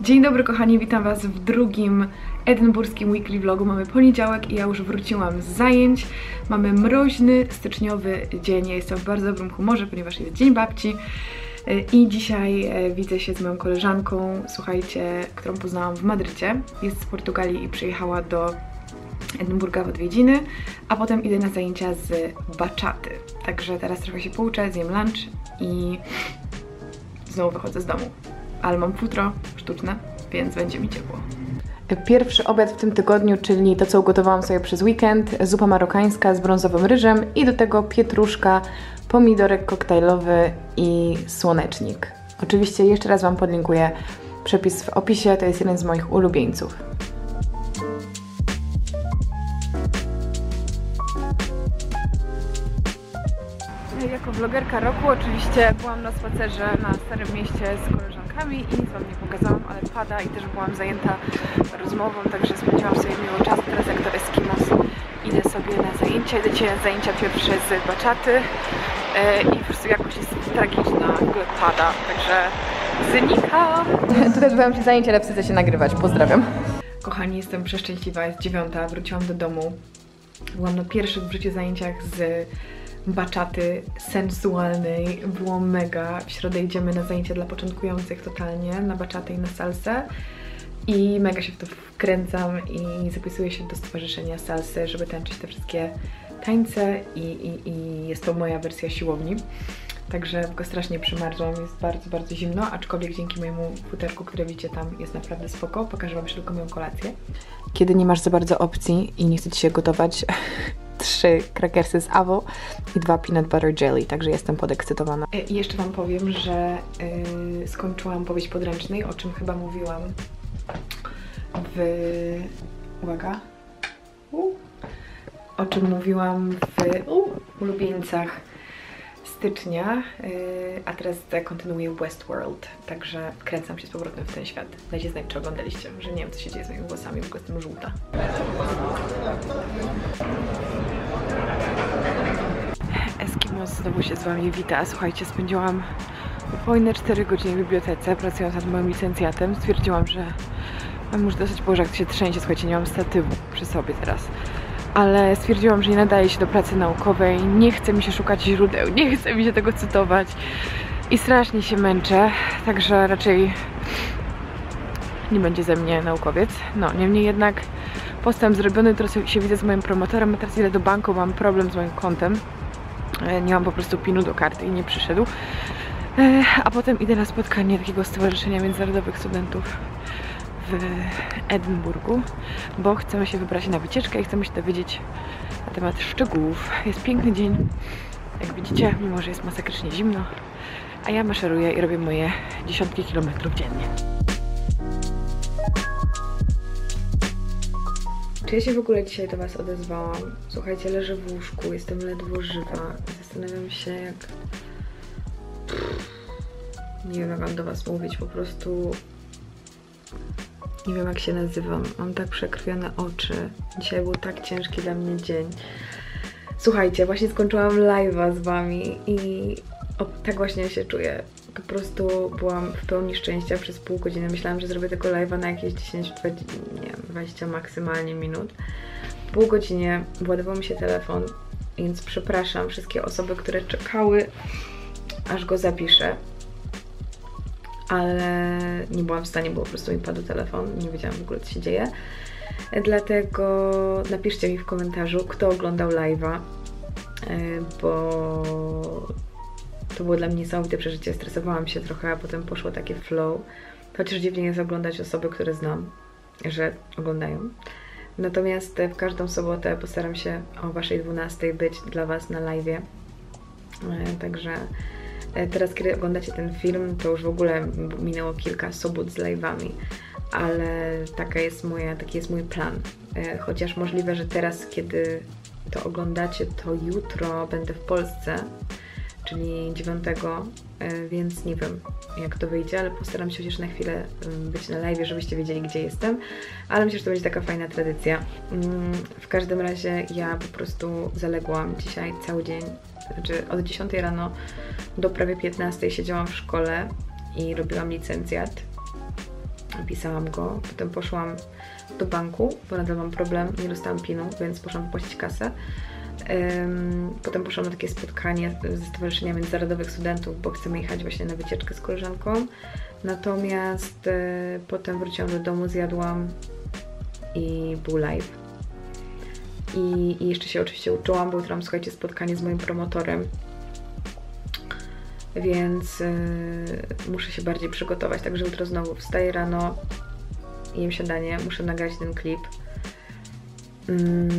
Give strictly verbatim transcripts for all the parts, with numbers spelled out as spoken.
Dzień dobry kochani, witam was w drugim edynburskim weekly vlogu. Mamy poniedziałek i ja już wróciłam z zajęć. Mamy mroźny, styczniowy dzień. Ja jestem w bardzo dobrym humorze, ponieważ jest Dzień Babci. I dzisiaj widzę się z moją koleżanką, słuchajcie, którą poznałam w Madrycie. Jest z Portugalii i przyjechała do Edynburga w odwiedziny, a potem idę na zajęcia z baczaty. Także teraz trochę się pouczę, zjem lunch i znowu wychodzę z domu. Ale mam futro sztuczne, więc będzie mi ciepło. Pierwszy obiad w tym tygodniu, czyli to, co ugotowałam sobie przez weekend, zupa marokańska z brązowym ryżem i do tego pietruszka, pomidorek koktajlowy i słonecznik. Oczywiście jeszcze raz wam podlinkuję przepis w opisie, to jest jeden z moich ulubieńców. Jako vlogerka roku oczywiście byłam na spacerze na Starym Mieście z koleżankami i nic wam nie pokazałam, ale pada i też byłam zajęta rozmową, także spędziłam sobie miło czas. Teraz jak to Eskimos idę sobie na zajęcia, idę dzisiaj na zajęcia pierwsze z baczaty yy, i po prostu jakoś jest tragiczna, w ogóle pada, także znika. Tutaj odbyłam się zajęcia, ale wstydzę się nagrywać, pozdrawiam. Kochani, jestem przeszczęśliwa, jest dziewiąta, wróciłam do domu. Byłam na pierwszych w życiu zajęciach z baczaty sensualnej, było mega. W środę idziemy na zajęcia dla początkujących totalnie, na baczatę i na salsę i mega się w to wkręcam i zapisuję się do stowarzyszenia salsy, żeby tańczyć te wszystkie tańce i, i, i jest to moja wersja siłowni. Także go strasznie przymarzłam, jest bardzo, bardzo zimno, aczkolwiek dzięki mojemu futerku, które widzicie tam, jest naprawdę spoko. Pokażę wam szybko moją kolację. Kiedy nie masz za bardzo opcji i nie chce ci się gotować, trzy krakersy z Avo i dwa peanut butter jelly, także jestem podekscytowana. I jeszcze wam powiem, że yy, skończyłam powieść podręcznej, o czym chyba mówiłam w... uwaga, u, o czym mówiłam w u, ulubieńcach stycznia, yy, a teraz kontynuuję Westworld, także kręcam się z powrotem w ten świat. Dajcie znać, czy oglądaliście, że nie wiem, co się dzieje z moimi włosami, bo jestem żółta. Eskimos znowu się z wami wita. Słuchajcie, spędziłam upojne cztery godziny w bibliotece, pracując nad moim licencjatem. Stwierdziłam, że mam już dosyć, Boże, jak to się trzęsie, słuchajcie, nie mam statywu przy sobie teraz. Ale stwierdziłam, że nie nadaje się do pracy naukowej, nie chce mi się szukać źródeł, nie chce mi się tego cytować i strasznie się męczę, także raczej nie będzie ze mnie naukowiec. No, niemniej jednak postęp zrobiony, teraz się widzę z moim promotorem, a teraz idę do banku, mam problem z moim kontem, nie mam po prostu pinu do karty i nie przyszedł, a potem idę na spotkanie takiego stowarzyszenia międzynarodowych studentów w Edynburgu, bo chcemy się wybrać na wycieczkę i chcemy się dowiedzieć na temat szczegółów. Jest piękny dzień, jak widzicie, mimo że jest masakrycznie zimno, a ja maszeruję i robię moje dziesiątki kilometrów dziennie. Czy ja się w ogóle dzisiaj do was odezwałam? Słuchajcie, leżę w łóżku, jestem ledwo żywa. Zastanawiam się, jak... Nie wiem, jak mam do was mówić, po prostu... Nie wiem, jak się nazywam. Mam tak przekrwione oczy. Dzisiaj był tak ciężki dla mnie dzień. Słuchajcie, właśnie skończyłam live'a z wami i o, tak właśnie się czuję. Po prostu byłam w pełni szczęścia przez pół godziny. Myślałam, że zrobię tego live'a na jakieś dziesięć, dwadzieścia, nie wiem, dwadzieścia maksymalnie minut. W pół godzinie władował mi się telefon, więc przepraszam wszystkie osoby, które czekały, aż go zapiszę. Ale nie byłam w stanie, bo po prostu mi padł telefon, nie wiedziałam w ogóle, co się dzieje. Dlatego napiszcie mi w komentarzu, kto oglądał live'a, bo to było dla mnie niesamowite przeżycie. Stresowałam się trochę, a potem poszło takie flow. Chociaż dziwnie jest oglądać osoby, które znam, że oglądają. Natomiast w każdą sobotę postaram się o waszej dwunastej być dla was na live'ie. Także teraz, kiedy oglądacie ten film, to już w ogóle minęło kilka sobot z live'ami, ale taka jest moja, taki jest mój plan. Chociaż możliwe, że teraz, kiedy to oglądacie, to jutro będę w Polsce, czyli dziewiątego, więc nie wiem, jak to wyjdzie, ale postaram się chociaż na chwilę być na live, żebyście wiedzieli, gdzie jestem, ale myślę, że to będzie taka fajna tradycja. W każdym razie ja po prostu zaległam dzisiaj cały dzień, znaczy od dziesiątej rano do prawie piętnastej siedziałam w szkole i robiłam licencjat. Pisałam go, potem poszłam do banku, bo nadal mam problem, nie dostałam pinu, więc poszłam płacić kasę. Potem poszłam na takie spotkanie ze Stowarzyszenia Międzynarodowych Studentów, bo chcemy jechać właśnie na wycieczkę z koleżanką. Natomiast potem wróciłam do domu, zjadłam i był live. I, i jeszcze się oczywiście uczyłam, bo jutro mam, słuchajcie, spotkanie z moim promotorem. Więc yy, muszę się bardziej przygotować, także jutro znowu wstaję rano, jem śniadanie, muszę nagrać ten klip yy,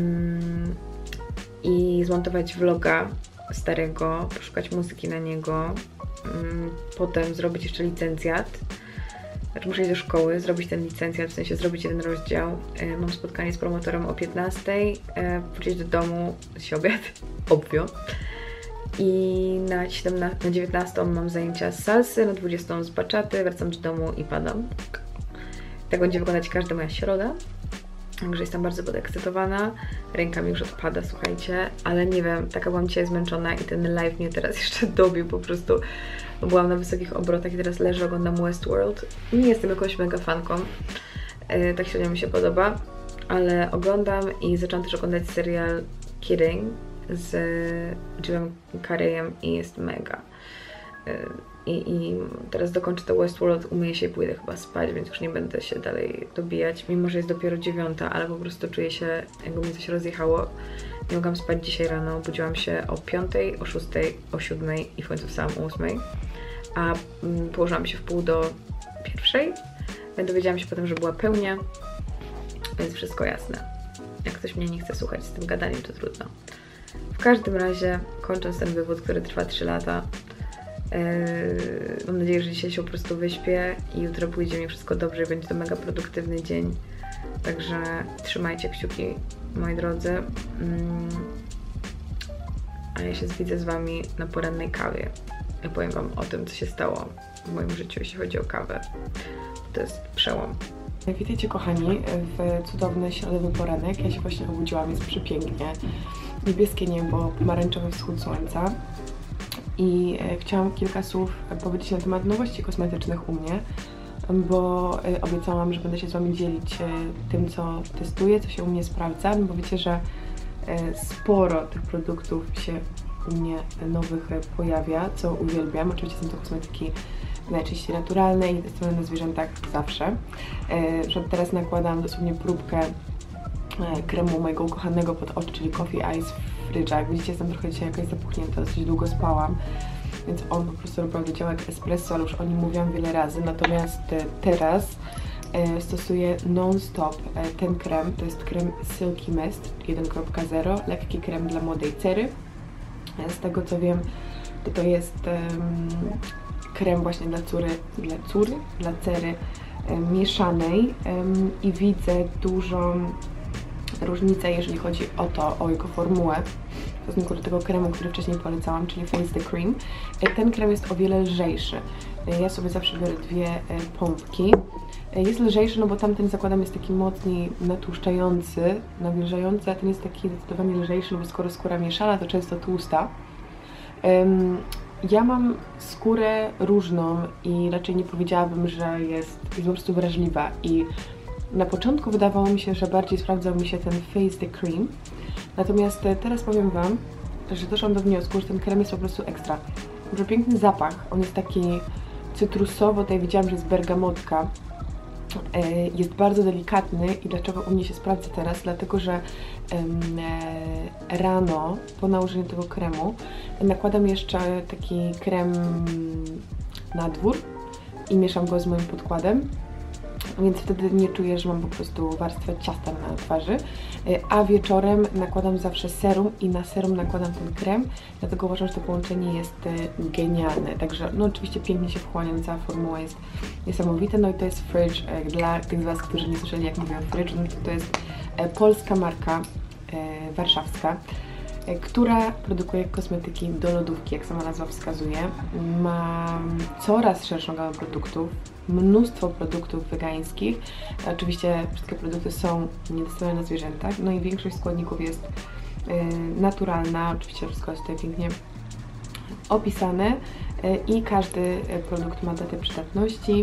i zmontować vloga starego, poszukać muzyki na niego, yy, potem zrobić jeszcze licencjat, znaczy muszę iść do szkoły, zrobić ten licencjat, w sensie zrobić jeden rozdział, yy, mam spotkanie z promotorem o piętnastej, yy, wrócić do domu, się obiad, obvio. I na, siedemnastą, na dziewiętnastą mam zajęcia z salsy, na dwudziestą z baczaty, wracam do domu i padam. Tak będzie wyglądać każda moja środa. Także jestem bardzo podekscytowana. Ręka mi już odpada, słuchajcie, ale nie wiem, taka byłam dzisiaj zmęczona i ten live mnie teraz jeszcze dobił, po prostu byłam na wysokich obrotach i teraz leżę, oglądam Westworld. Nie jestem jakąś mega fanką, yy, tak średnio mi się podoba, ale oglądam i zaczęłam też oglądać serial Kidding z Jimem Carreyem i jest mega. I, I teraz dokończę to Westworld, umyję się i pójdę chyba spać, więc już nie będę się dalej dobijać, mimo że jest dopiero dziewiąta, ale po prostu czuję się, jakby mi coś rozjechało. Nie mogłam spać dzisiaj rano, budziłam się o piątej, o szóstej, o siódmej i w końcu wstałam o ósmej, a mm, położyłam się w pół do pierwszej. Dowiedziałam się potem, że była pełnia, więc wszystko jasne. Jak ktoś mnie nie chce słuchać z tym gadaniem, to trudno. W każdym razie, kończąc ten wywód, który trwa trzy lata, yy, mam nadzieję, że dzisiaj się po prostu wyśpię i jutro pójdzie mi wszystko dobrze i będzie to mega produktywny dzień. Także trzymajcie kciuki, moi drodzy. Yy, a ja się widzę z Wami na porannej kawie. Ja powiem Wam o tym, co się stało w moim życiu, jeśli chodzi o kawę. To jest przełom. Witajcie kochani w cudowny środowy poranek. Ja się właśnie obudziłam, jest przepięknie. Niebieskie niebo, pomarańczowy wschód słońca. I e, chciałam kilka słów powiedzieć na temat nowości kosmetycznych u mnie, bo e, obiecałam, że będę się z Wami dzielić e, tym, co testuję, co się u mnie sprawdza, no bo wiecie, że e, sporo tych produktów się u mnie nowych e, pojawia, co uwielbiam. Oczywiście są to kosmetyki najczęściej naturalne i testowane na zwierzętach zawsze. E, teraz nakładam dosłownie próbkę e, kremu mojego ukochanego pod oczy, czyli Coffee Ice w frydżach. Jak widzicie, jestem trochę dzisiaj jakaś zapuchnięta, dosyć długo spałam, więc on po prostu naprawdę działa jak espresso, ale już o nim mówiłam wiele razy. Natomiast e, teraz e, stosuję non-stop e, ten krem, to jest krem Silky Mist jeden kropka zero, lekki krem dla młodej cery. E, z tego co wiem, to to jest um, krem właśnie dla córy, dla córy, dla cery e, mieszanej e, i widzę dużą różnicę, jeżeli chodzi o to, o jego formułę w stosunku do tego kremu, który wcześniej polecałam, czyli Face the Cream. E, ten krem jest o wiele lżejszy. E, ja sobie zawsze biorę dwie e, pompki. E, jest lżejszy, no bo tamten, zakładam, jest taki mocniej natłuszczający, nawilżający, a ten jest taki zdecydowanie lżejszy, no bo skoro skóra mieszana, to często tłusta. E, Ja mam skórę różną i raczej nie powiedziałabym, że jest, jest po prostu wrażliwa i na początku wydawało mi się, że bardziej sprawdzał mi się ten Face the Cream, natomiast teraz powiem Wam, że doszłam do wniosku, że ten krem jest po prostu ekstra. Może piękny zapach, on jest taki cytrusowo, tutaj widziałam, że jest bergamotka, jest bardzo delikatny i dlaczego u mnie się sprawdza teraz? Dlatego, że e, rano po nałożeniu tego kremu nakładam jeszcze taki krem na dwór i mieszam go z moim podkładem, więc wtedy nie czuję, że mam po prostu warstwę ciasta na twarzy, a wieczorem nakładam zawsze serum i na serum nakładam ten krem, dlatego uważam, że to połączenie jest genialne. Także no oczywiście pięknie się wchłania, cała formuła jest niesamowita. No i to jest Fridge, dla tych z Was, którzy nie słyszeli, jak mówię o Fridge, no to, to jest polska marka e, warszawska, e, która produkuje kosmetyki do lodówki, jak sama nazwa wskazuje. Ma coraz szerszą gamę produktów, mnóstwo produktów wegańskich. Oczywiście wszystkie produkty są nietestowane na zwierzętach, no i większość składników jest y, naturalna. Oczywiście wszystko jest tutaj pięknie opisane y, i każdy produkt ma datę przydatności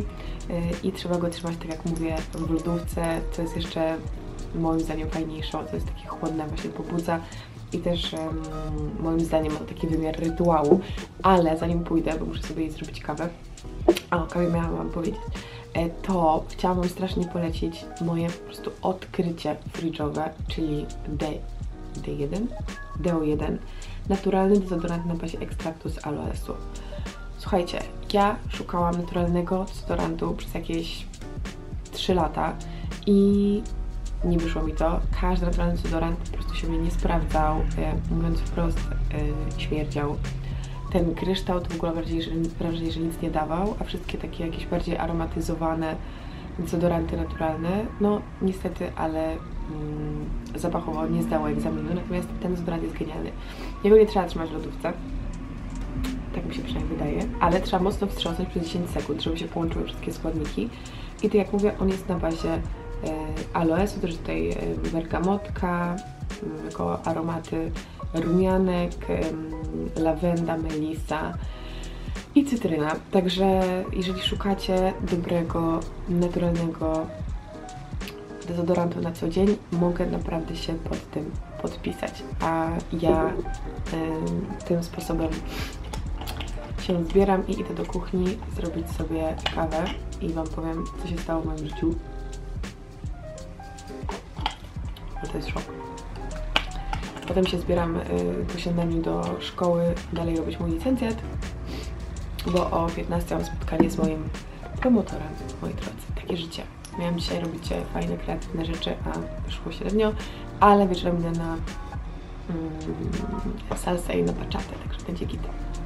i trzeba go trzymać, tak jak mówię, w lodówce, co jest jeszcze moim zdaniem fajniejsze, to jest takie chłodne, właśnie pobudza i też um, moim zdaniem ma taki wymiar rytuału, ale zanim pójdę, bo muszę sobie zrobić kawę, a o kawie miałam wam powiedzieć, to chciałam wam strasznie polecić moje po prostu odkrycie fridżowe, czyli D, D1, D O jeden, naturalny dezodorant na bazie ekstraktu z aloesu. Słuchajcie, ja szukałam naturalnego dezodorantu przez jakieś trzy lata i nie wyszło mi to. Każdy naturalny dezodorant po prostu się mnie nie sprawdzał, e, mówiąc wprost, e, śmierdział. Ten kryształ to w ogóle bardziej, że, wrażenie, że nic nie dawał, a wszystkie takie jakieś bardziej aromatyzowane dezodoranty naturalne, no niestety, ale mm, zapachowo nie zdało egzaminu, natomiast ten dezodorant jest genialny. Jego nie trzeba trzymać w lodówce, tak mi się przynajmniej wydaje, ale trzeba mocno wstrząsnąć przez dziesięć sekund, żeby się połączyły wszystkie składniki. I tak jak mówię, on jest na bazie e, aloesu, też tutaj e, bergamotka, m, jako aromaty, rumianek, e, lawenda, melisa i cytryna. Także jeżeli szukacie dobrego, naturalnego dezodorantu na co dzień, mogę naprawdę się pod tym podpisać. A ja e, tym sposobem się zbieram i idę do kuchni zrobić sobie kawę i wam powiem, co się stało w moim życiu. Bo to jest szok. Potem się zbieram y, po śniadaniu do szkoły dalej robić mój licencjat, bo o piętnastej mam spotkanie z moim promotorem, moi drodzy. Takie życie. Miałam dzisiaj robić fajne, kreatywne rzeczy, a wyszło średnio, ale wieczorem idę na mm, salsę i na bachatę, także będzie git.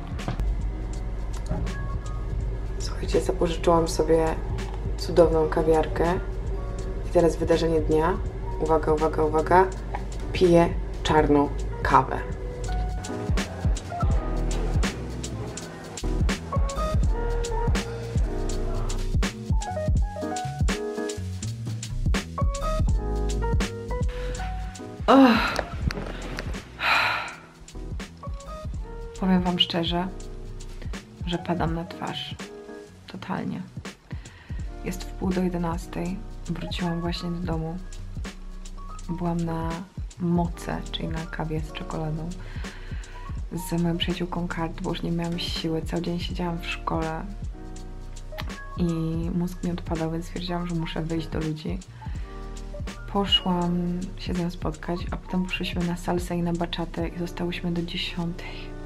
Słuchajcie, zapożyczyłam sobie cudowną kawiarkę i teraz wydarzenie dnia. Uwaga, uwaga, uwaga. Piję czarną kawę. Oh. Powiem wam szczerze, że padam na twarz. Totalnie. Jest w pół do jedenastej. Wróciłam właśnie do domu. Byłam na moce, czyli na kawie z czekoladą z moją przyjaciółką Kart, bo już nie miałam siły. Cały dzień siedziałam w szkole i mózg mi odpadał, więc stwierdziłam, że muszę wyjść do ludzi. Poszłam się z nią spotkać, a potem poszliśmy na salsę i na bachatę i zostałyśmy do dziesiątej.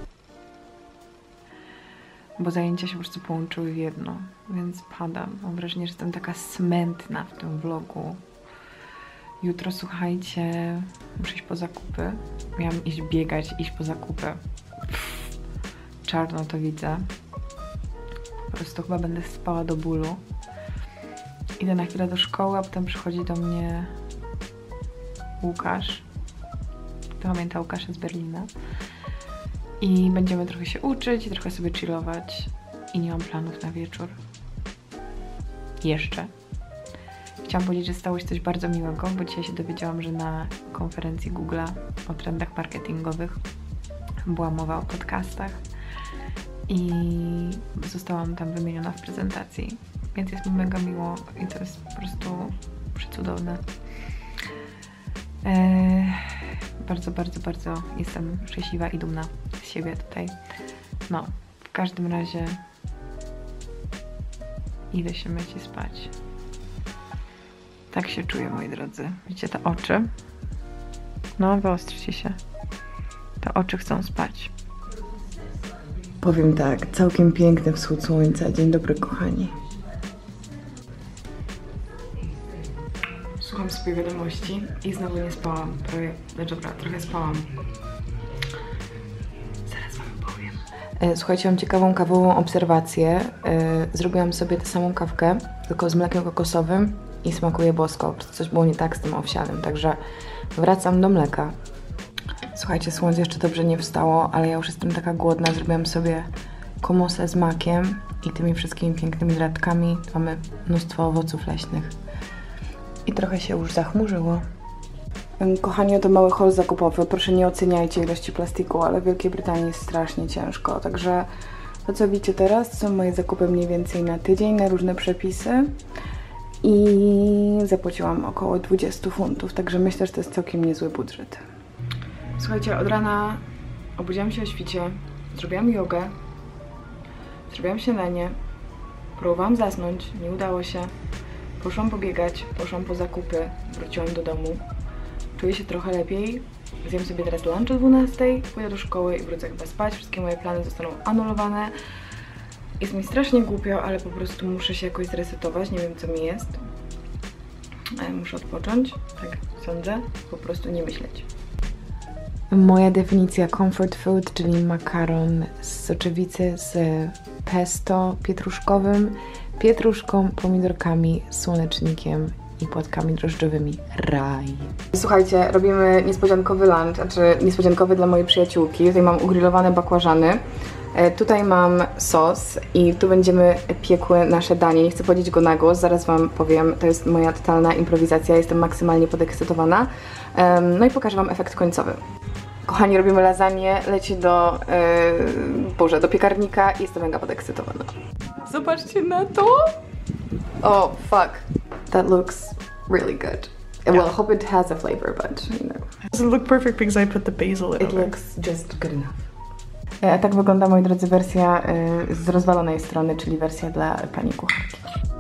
Bo zajęcia się po prostu połączyły w jedno, więc padam. Mam wrażenie, że jestem taka smętna w tym vlogu. Jutro, słuchajcie, muszę iść po zakupy. Miałam iść biegać, iść po zakupy. Pff, czarno to widzę. Po prostu chyba będę spała do bólu. Idę na chwilę do szkoły, a potem przychodzi do mnie Łukasz. Pamięta Łukasza z Berlina. I będziemy trochę się uczyć i trochę sobie chillować. I nie mam planów na wieczór. Jeszcze. Chciałam powiedzieć, że stało się coś bardzo miłego, bo dzisiaj się dowiedziałam, że na konferencji Google'a o trendach marketingowych była mowa o podcastach i zostałam tam wymieniona w prezentacji, więc jest mi mega miło i to jest po prostu przecudowne. Eee, bardzo, bardzo, bardzo jestem szczęśliwa i dumna z siebie tutaj. No, w każdym razie idę się myć i spać. Tak się czuję, moi drodzy. Widzicie te oczy? No, wyostrzcie się. Te oczy chcą spać. Powiem tak, całkiem piękny wschód słońca. Dzień dobry, kochani. Słucham sobie wiadomości i znowu nie spałam. Prawie, znaczy, dobra, trochę spałam. Zaraz wam powiem. E, słuchajcie, mam ciekawą kawową obserwację. E, zrobiłam sobie tę samą kawkę, tylko z mlekiem kokosowym. I smakuje bosko, po prostu coś było nie tak z tym owsianym, także wracam do mleka. Słuchajcie, słońce jeszcze dobrze nie wstało, ale ja już jestem taka głodna, zrobiłam sobie komosę z makiem i tymi wszystkimi pięknymi gratkami. Mamy mnóstwo owoców leśnych. I trochę się już zachmurzyło. Kochani, to mały haul zakupowy. Proszę nie oceniajcie ilości plastiku, ale w Wielkiej Brytanii jest strasznie ciężko, także To, co widzicie teraz, to są moje zakupy mniej więcej na tydzień, na różne przepisy. I zapłaciłam około dwadzieścia funtów, także myślę, że to jest całkiem niezły budżet. Słuchajcie, od rana obudziłam się o świcie, zrobiłam jogę, zrobiłam śniadanie, próbowałam zasnąć, nie udało się. Poszłam pobiegać, poszłam po zakupy, wróciłam do domu. Czuję się trochę lepiej. Zjem sobie teraz lunch o dwunastej, pójdę do szkoły i wrócę chyba spać. Wszystkie moje plany zostaną anulowane. Jest mi strasznie głupio, ale po prostu muszę się jakoś zresetować. Nie wiem, co mi jest. Muszę odpocząć. Tak sądzę. Po prostu nie myśleć. Moja definicja comfort food, czyli makaron z soczewicy z pesto pietruszkowym, pietruszką, pomidorkami, słonecznikiem i płatkami drożdżowymi. Raj. Słuchajcie, robimy niespodziankowy lunch, znaczy niespodziankowy dla mojej przyjaciółki. Tutaj mam ugrillowane bakłażany, e, tutaj mam sos i tu będziemy piekły nasze danie. Nie chcę powiedzieć go na głos, zaraz wam powiem. To jest moja totalna improwizacja, jestem maksymalnie podekscytowana. E, no i pokażę wam efekt końcowy. Kochani, robimy lasagne, leci do, yy, Boże, do piekarnika i jestem mega podekscytowana. Zobaczcie na to! Oh, fuck. That looks really good. Yeah. Well, I hope it has a flavor, but, you know. Does it look perfect because I put the basil in It looks just good enough. E, tak wygląda, moi drodzy, wersja y, z rozwalonej strony, czyli wersja dla pani kucharki.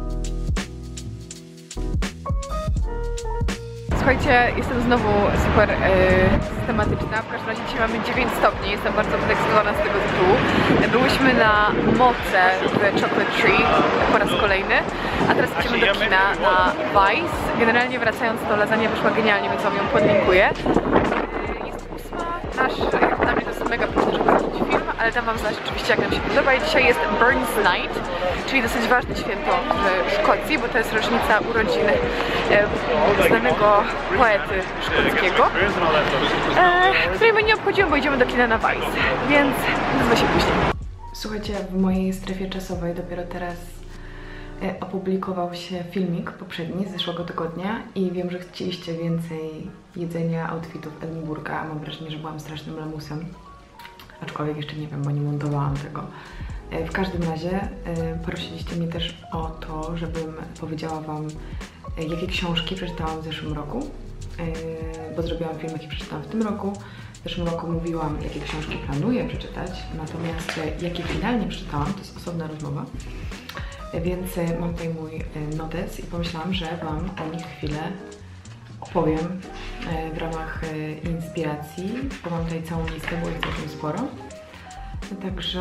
Słuchajcie, jestem znowu super e, systematyczna. W każdym razie dzisiaj mamy dziewięć stopni. Jestem bardzo podekscytowana z tego tytułu. Byłyśmy na moce w Chocolate Tree po raz kolejny, a teraz idziemy do kina na Vice. Generalnie wracając, to lasagne wyszła genialnie, więc wam ją podlinkuję. Jest ósma. Nasz, dla mnie to jest mega proste, żeby zrobić film, ale dam wam znać oczywiście, jak nam się podoba. I dzisiaj jest Burns Night, czyli dosyć ważne święto w Szkocji, bo to jest rocznica urodzin e, znanego poety szkockiego, e, której my nie obchodzimy, bo idziemy do kina na Vice, więc nazywa się później. Słuchajcie, w mojej strefie czasowej dopiero teraz e, opublikował się filmik poprzedni z zeszłego tygodnia i wiem, że chcieliście więcej jedzenia, outfitów Edynburga. Mam wrażenie, że byłam strasznym lamusem, aczkolwiek jeszcze nie wiem, bo nie montowałam tego. W każdym razie prosiliście mnie też o to, żebym powiedziała wam, jakie książki przeczytałam w zeszłym roku, bo zrobiłam film, jaki przeczytałam w tym roku. W zeszłym roku mówiłam, jakie książki planuję przeczytać, natomiast jakie finalnie przeczytałam, to jest osobna rozmowa. Więc mam tutaj mój notes i pomyślałam, że wam o nich chwilę opowiem w ramach inspiracji, bo mam tutaj całą listę, bo jest całkiem sporo. Także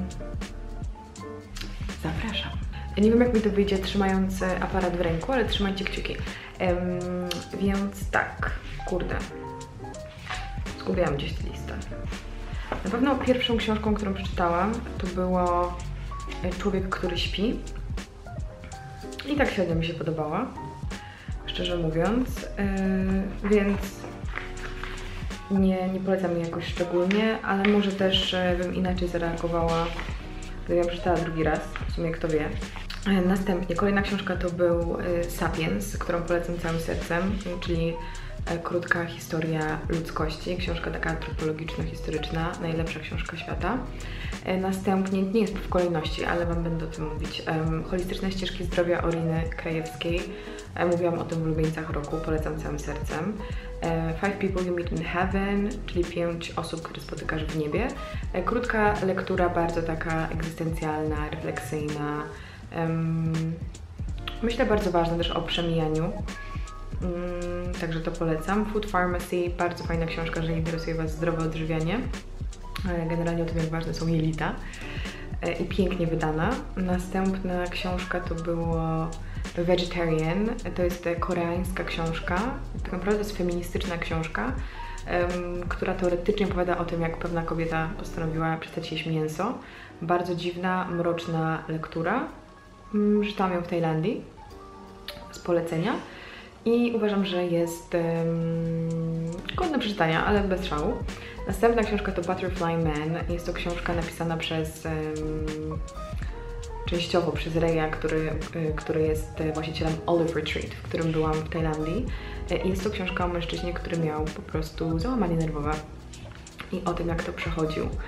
zapraszam. Nie wiem, jak mi to wyjdzie trzymając aparat w ręku, ale trzymajcie kciuki. Um, więc tak, kurde, zgubiłam gdzieś tę listę. Na pewno pierwszą książką, którą przeczytałam, to było Człowiek, który śpi. I tak średnio mi się podobała, szczerze mówiąc, yy, więc nie, nie polecam jej jakoś szczególnie, ale może też bym inaczej zareagowała, gdybym przeczytała drugi raz, w sumie kto wie. Następnie kolejna książka to był Sapiens, którą polecam całym sercem, czyli krótka historia ludzkości, książka taka antropologiczno-historyczna, najlepsza książka świata. Następnie, nie jest w kolejności, ale wam będę o tym mówić, um, Holistyczne ścieżki zdrowia Oriny Krajewskiej. Mówiłam o tym w ulubieńcach roku, polecam całym sercem. Five People You Meet in Heaven, czyli pięć osób, które spotykasz w niebie. Krótka lektura, bardzo taka egzystencjalna, refleksyjna. Um, myślę bardzo ważna też o przemijaniu. Um, także to polecam. Food Pharmacy, bardzo fajna książka, jeżeli interesuje was zdrowe odżywianie. Generalnie o tym, jak ważne są jelita. I pięknie wydana. Następna książka to było Vegetarian. To jest koreańska książka. Tak naprawdę to jest feministyczna książka, um, która teoretycznie opowiada o tym, jak pewna kobieta postanowiła przestać jeść mięso. Bardzo dziwna, mroczna lektura. Um, czytałam ją w Tajlandii z polecenia i uważam, że jest um, godna przeczytania, ale bez szału. Następna książka to Butterfly Man. Jest to książka napisana przez um, częściowo przez Reya, który, który jest właścicielem Olive Retreat, w którym byłam w Tajlandii. Jest to książka o mężczyźnie, który miał po prostu załamanie nerwowe i o tym, jak to przechodził.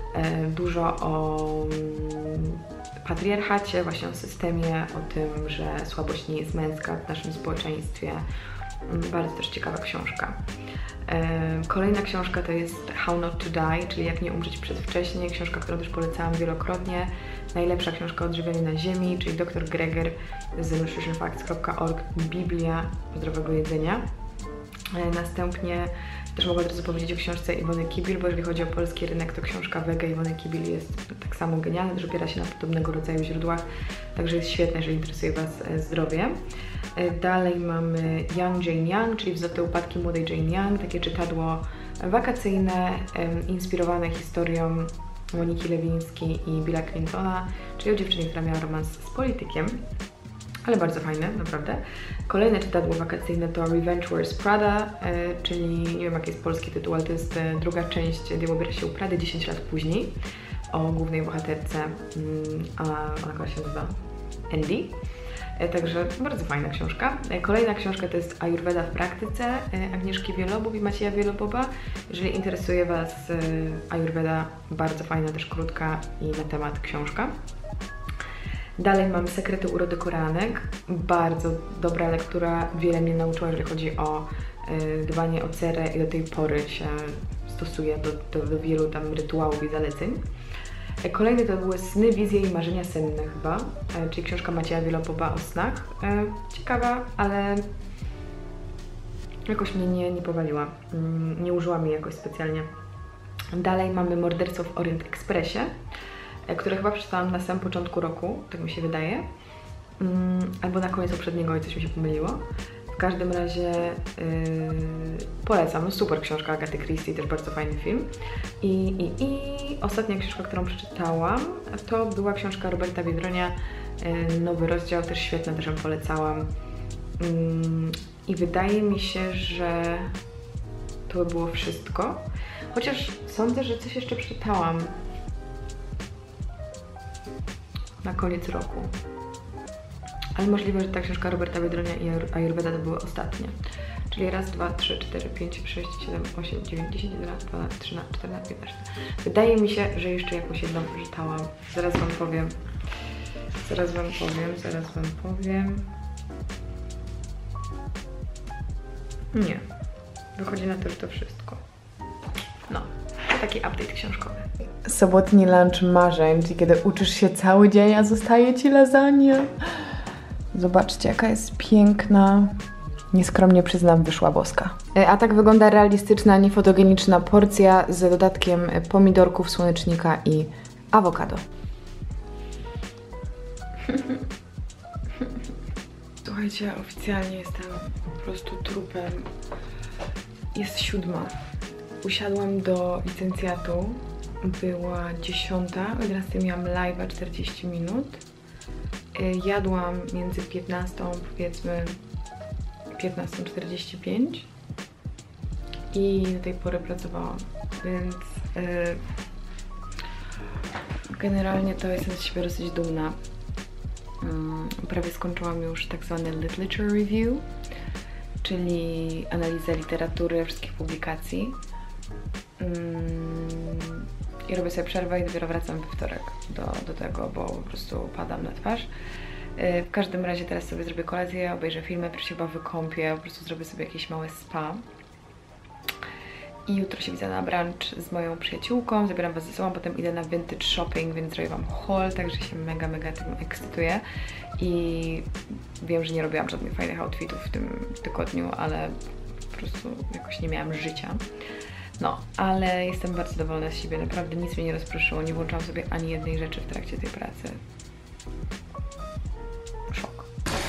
Dużo o patriarchacie, właśnie o systemie, o tym, że słabość nie jest męska w naszym społeczeństwie. Bardzo też ciekawa książka. Kolejna książka to jest How Not to Die, czyli Jak nie umrzeć przedwcześnie. Książka, którą też polecałam wielokrotnie. Najlepsza książka o odżywianiu na ziemi, czyli doktor Greger z nutrition facts kropka org, Biblia zdrowego jedzenia. Następnie też mogę od razu powiedzieć o książce Iwony Kibil, bo jeżeli chodzi o polski rynek, to książka Wege Iwony Kibil jest tak samo genialna, też opiera się na podobnego rodzaju źródłach, także jest świetne, jeżeli interesuje Was zdrowie. Dalej mamy Young Jane Young, czyli Wzloty upadki młodej Jane Young, takie czytadło wakacyjne, inspirowane historią Moniki Lewińskiej i Billa Clintona, czyli o dziewczynie, która miała romans z politykiem. Ale bardzo fajne, naprawdę. Kolejne czytadło wakacyjne to Revenge Wears Prada, yy, czyli nie wiem jaki jest polski tytuł, ale to jest yy, druga część Diabeł ubiera się u Prady dziesięć lat później, o głównej bohaterce, yy, a ona się nazywa Andy. Yy, także bardzo fajna książka. Yy, kolejna książka to jest Ayurveda w praktyce yy, Agnieszki Wielobób i Macieja Wieloboba. Jeżeli interesuje Was yy, Ayurveda, bardzo fajna, też krótka i na temat książka. Dalej mam Sekrety urody koreanek. Bardzo dobra lektura, wiele mnie nauczyła, jeżeli chodzi o y, dbanie o cerę i do tej pory się stosuje do, do, do wielu tam rytuałów i zaleceń. Kolejny to były Sny, wizje i marzenia senne chyba, y, czyli książka Macieja Wieloboba o snach. Y, ciekawa, ale jakoś mnie nie, nie powaliła, y, nie użyła mi jakoś specjalnie. Dalej mamy Morderców w Orient Expressie, które chyba przeczytałam na samym początku roku, tak mi się wydaje, um, albo na koniec poprzedniego i coś mi się pomyliło. W każdym razie yy, polecam, no super książka Agaty Christie, też bardzo fajny film. I, i, i ostatnia książka, którą przeczytałam, to była książka Roberta Biedronia, yy, Nowy rozdział, też świetna, też ją polecałam. Yy, I wydaje mi się, że to by było wszystko, chociaż sądzę, że coś jeszcze przeczytałam na koniec roku. Ale możliwe, że ta książka Roberta Biedronia i Ayurveda to były ostatnie. Czyli raz, dwa, trzy, cztery, pięć, sześć, siedem, osiem, dziewięć, dziesięć, jedenaście, dwanaście, trzynaście, czternaście, piętnaście. Wydaje mi się, że jeszcze jakąś jedną przeczytałam. Zaraz Wam powiem. Zaraz Wam powiem, zaraz Wam powiem. Nie. Wychodzi na to, że to wszystko. No. To taki update książkowy. Sobotni lunch marzeń, czyli kiedy uczysz się cały dzień, a zostaje Ci lasagne. Zobaczcie, jaka jest piękna. Nieskromnie przyznam, wyszła boska. A tak wygląda realistyczna, niefotogeniczna porcja z dodatkiem pomidorków, słonecznika i awokado. Słuchajcie, oficjalnie jestem po prostu trupem. Jest siódma. Usiadłam do licencjatu. Była dziesiąta, o jedenastej miałam live'a czterdzieści minut. Jadłam między piętnastą, powiedzmy piętnastą czterdzieści pięć i do tej pory pracowałam, więc yy, generalnie to jestem z siebie dosyć dumna. Yy, prawie skończyłam już tak zwany literature review, czyli analizę literatury, wszystkich publikacji. Yy, I robię sobie przerwę i dopiero wracam we wtorek do, do tego, bo po prostu padam na twarz. Yy, w każdym razie teraz sobie zrobię kolację, obejrzę filmy, pierwszy się chyba wykąpię, po prostu zrobię sobie jakieś małe spa. I jutro się widzę na brunch z moją przyjaciółką, zabieram Was ze sobą, potem idę na vintage shopping, więc zrobię Wam haul, także się mega, mega tym ekscytuję. I wiem, że nie robiłam żadnych fajnych outfitów w tym tygodniu, ale po prostu jakoś nie miałam życia. No, ale jestem bardzo zadowolona z siebie, naprawdę nic mnie nie rozproszyło, nie włączyłam sobie ani jednej rzeczy w trakcie tej pracy. Szok.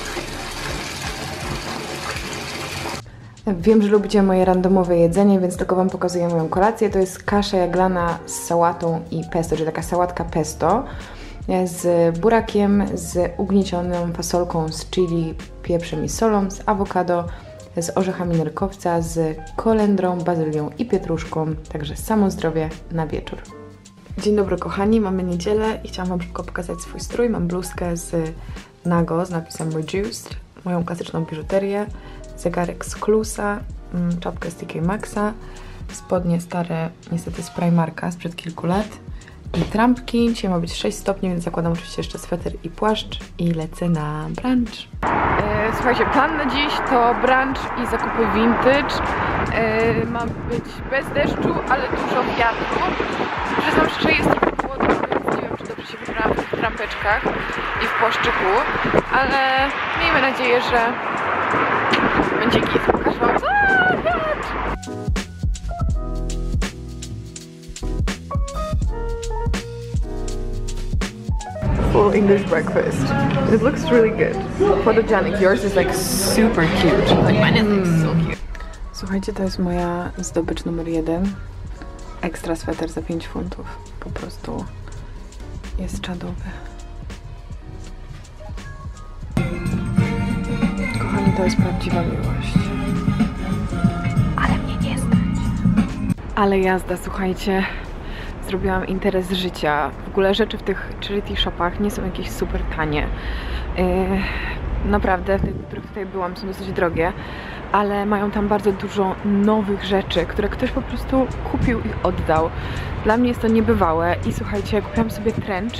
Wiem, że lubicie moje randomowe jedzenie, więc tylko Wam pokazuję moją kolację. To jest kasza jaglana z sałatą i pesto, czyli taka sałatka pesto z burakiem, z ugniecioną fasolką z chili, pieprzem i solą, z awokado, z orzechami nerkowca, z kolendrą, bazylią i pietruszką, także samo zdrowie na wieczór. Dzień dobry kochani, mamy niedzielę i chciałam Wam szybko pokazać swój strój. Mam bluzkę z Nago z napisem Reduced, moją klasyczną biżuterię, zegarek z Klusa, czapkę z T K Maxa, spodnie stare niestety z Primarka sprzed kilku lat i trampki. Dzisiaj ma być sześć stopni, więc zakładam oczywiście jeszcze sweter i płaszcz i lecę na brunch. E, słuchajcie, plan na dziś to brunch i zakupy vintage. E, ma być bez deszczu, ale dużo wiatru. Przyznam szczerze, jest trochę chłodno, więc nie wiem, czy dobrze się wybrałam w tych trampeczkach i w płaszczyku, ale miejmy nadzieję, że będzie git. Pokażę wam co? Wiatr! Full English breakfast. It looks really good. Photogenic. Yours is like super cute. Like mine is like so cute. Słuchajcie, to jest moja zdobycz numer jeden. Ekstra sweter za pięć funtów. Po prostu jest czadowy. Kochani, to jest prawdziwa miłość. Ale mnie nie stać. Ale jazda, słuchajcie. Zrobiłam interes życia. W ogóle rzeczy w tych charity shopach nie są jakieś super tanie. Yy, naprawdę, te, których tutaj byłam, są dosyć drogie, ale mają tam bardzo dużo nowych rzeczy, które ktoś po prostu kupił i oddał. Dla mnie jest to niebywałe i słuchajcie, kupiłam sobie trench.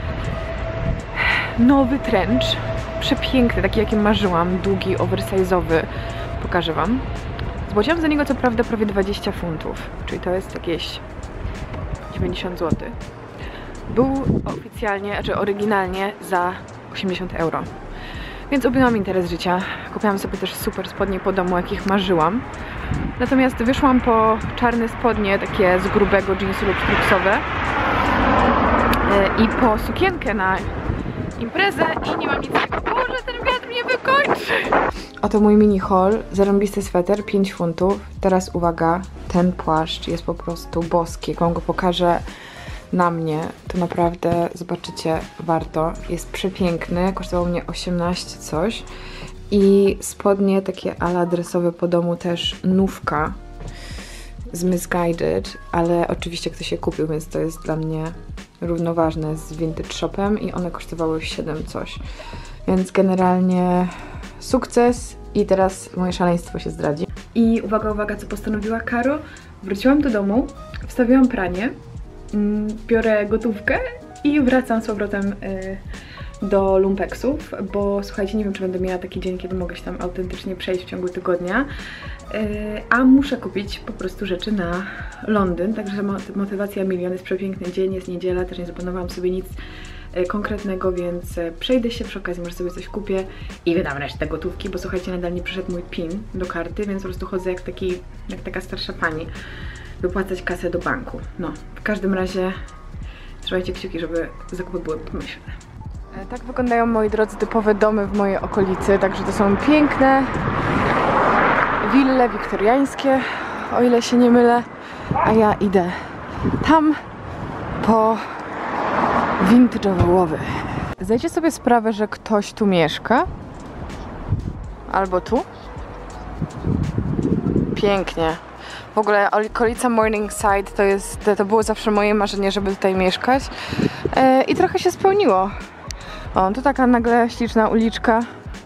Nowy trench. Przepiękny, taki jakim marzyłam. Długi, oversize'owy. Pokażę wam. Zapłaciłam za niego co prawda prawie dwadzieścia funtów, czyli to jest jakieś dziewięćdziesiąt złotych. Był oficjalnie, znaczy oryginalnie za osiemdziesiąt euro. Więc ubiłam interes życia. Kupiłam sobie też super spodnie po domu, jakich marzyłam. Natomiast wyszłam po czarne spodnie, takie z grubego jeansu lub stripsowe i po sukienkę na imprezę i nie mam nic takiego. Boże, ten wiatr mnie wykończy! Oto mój mini haul. Zarąbisty sweter, pięć funtów. Teraz uwaga, ten płaszcz jest po prostu boski. Jak wam go pokażę na mnie, to naprawdę zobaczycie, warto. Jest przepiękny, kosztował mnie osiemnaście coś. I spodnie takie ala dresowe po domu też nówka z Missguided, ale oczywiście ktoś je kupił, więc to jest dla mnie równoważne z vintage shopem i one kosztowały siedem coś. Więc generalnie sukces i teraz moje szaleństwo się zdradzi. I uwaga, uwaga, co postanowiła Karo. Wróciłam do domu, wstawiłam pranie, biorę gotówkę i wracam z powrotem do lumpeksów, bo słuchajcie, nie wiem, czy będę miała taki dzień, kiedy mogę się tam autentycznie przejść w ciągu tygodnia, a muszę kupić po prostu rzeczy na Londyn, także motywacja milion, jest przepiękny dzień, jest niedziela, też nie zaplanowałam sobie nic konkretnego, więc przejdę się, przy okazji może sobie coś kupię i wydam resztę gotówki, bo słuchajcie, nadal nie przyszedł mój pin do karty, więc po prostu chodzę jak, taki, jak taka starsza pani wypłacać kasę do banku. No, w każdym razie trzymajcie kciuki, żeby zakupy były pomyślne. Tak wyglądają, moi drodzy, typowe domy w mojej okolicy, także to są piękne wille wiktoriańskie, o ile się nie mylę, a ja idę tam po vintage'owe łowy. Zdajcie sobie sprawę, że ktoś tu mieszka? Albo tu? Pięknie. W ogóle okolica Morningside to jest, to było zawsze moje marzenie, żeby tutaj mieszkać e, i trochę się spełniło. O, tu taka nagle śliczna uliczka.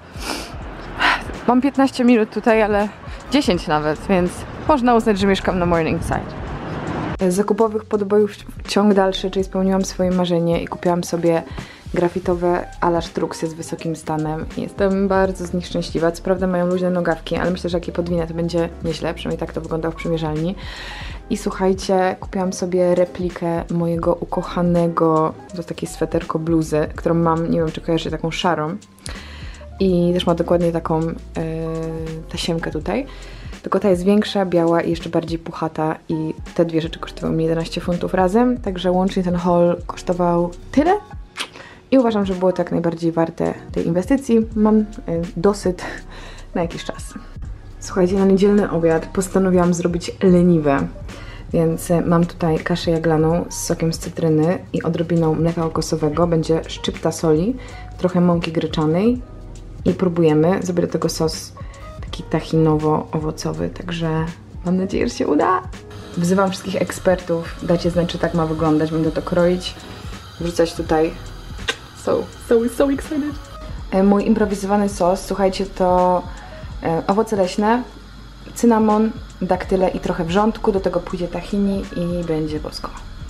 Mam piętnaście minut tutaj, ale dziesięć nawet, więc można uznać, że mieszkam na Morningside. Z zakupowych podbojów ciąg dalszy, czyli spełniłam swoje marzenie i kupiłam sobie grafitowe ala sztruksy z wysokim stanem. Jestem bardzo z nich szczęśliwa. Co prawda mają luźne nogawki, ale myślę, że jak je podwinę, to będzie nieźle. Przynajmniej tak to wygląda w przymierzalni. I słuchajcie, kupiłam sobie replikę mojego ukochanego, to jest takie sweterko bluzy, którą mam, nie wiem, czy kojarzycie, taką szarą. I też ma dokładnie taką yy, tasiemkę tutaj. Tylko ta jest większa, biała i jeszcze bardziej puchata i te dwie rzeczy kosztowały mi jedenaście funtów razem, także łącznie ten haul kosztował tyle i uważam, że było to jak najbardziej warte tej inwestycji. Mam y, dosyt na jakiś czas. Słuchajcie, na niedzielny obiad postanowiłam zrobić leniwe, więc y, mam tutaj kaszę jaglaną z sokiem z cytryny i odrobiną mleka kokosowego, będzie szczypta soli, trochę mąki gryczanej i próbujemy. Zrobię do tego sos taki tahinowo-owocowy, także mam nadzieję, że się uda. Wzywam wszystkich ekspertów, dajcie znać, czy tak ma wyglądać, będę to kroić, wrzucać tutaj. So, so, so excited. Mój improwizowany sos, słuchajcie, to owoce leśne, cynamon, daktyle i trochę wrzątku, do tego pójdzie tahini i będzie bosko.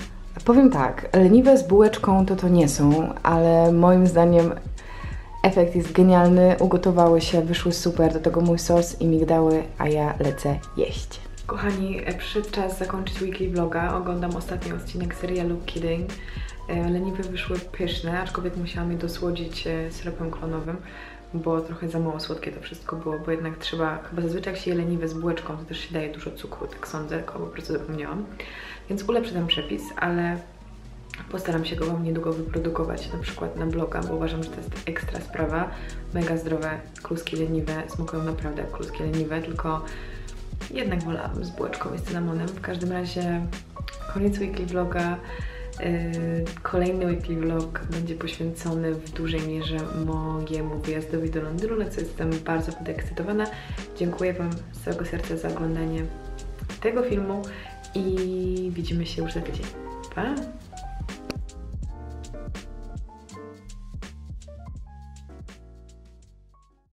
Powiem tak, leniwe z bułeczką to to nie są, ale moim zdaniem efekt jest genialny, ugotowały się, wyszły super, do tego mój sos i migdały, a ja lecę jeść. Kochani, przyszedł czas zakończyć weekly vloga. Oglądam ostatni odcinek serialu Kidding. Leniwe wyszły pyszne, aczkolwiek musiałam je dosłodzić syropem klonowym, bo trochę za mało słodkie to wszystko było, bo jednak trzeba, chyba zazwyczaj jak się je leniwe z bułeczką, to też się daje dużo cukru, tak sądzę, tylko po prostu zapomniałam. Więc ulepszę ten przepis, ale postaram się go Wam niedługo wyprodukować, na przykład na bloga, bo uważam, że to jest ekstra sprawa. Mega zdrowe, kluski leniwe, smakują naprawdę jak kluski leniwe, tylko jednak wolałam z bułeczką i cynamonem. W każdym razie koniec weekly vloga. Yy, kolejny weekly vlog będzie poświęcony w dużej mierze mojemu wyjazdowi do Londynu, na co jestem bardzo podekscytowana. Dziękuję Wam z całego serca za oglądanie tego filmu i widzimy się już za tydzień. Pa!